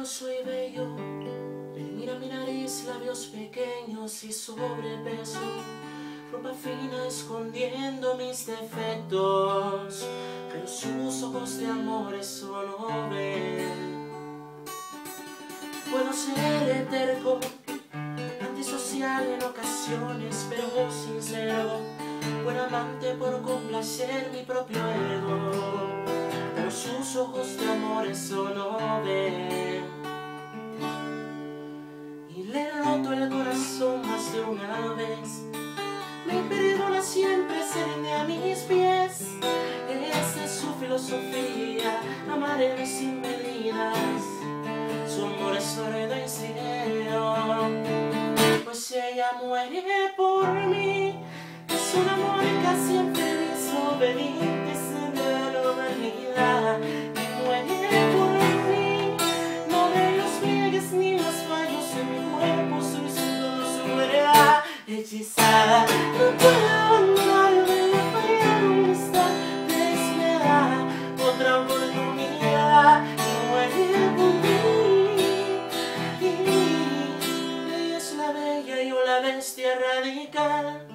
no soy bello, pero mira mi nariz, labios pequeños y sobrepeso, ropa fina escondiendo mis defectos, pero sus ojos de amor eso no ven. Puedo ser terco, antisocial en ocasiones, pero sincero, buen amante por complacer mi propio ego, pero sus ojos de amor eso no ven. Y le he roto el corazón más de una vez, me perdona siempre, se rinde a mis pies. Esa es su filosofía, amaré sin medidas, su amor es sordo y ciego, pues ella muere por mí. Es un amor casi infeliz, obediente, sin de la humanidad, y muere por mí. No de los pliegues ni los fallos en mi cuerpo, soy su verdad hechizada. No puedo abandonarme, me falla donde está, desmeda otra oportunidad, y muere por mí. Ella es la bella y yo la bestia radical.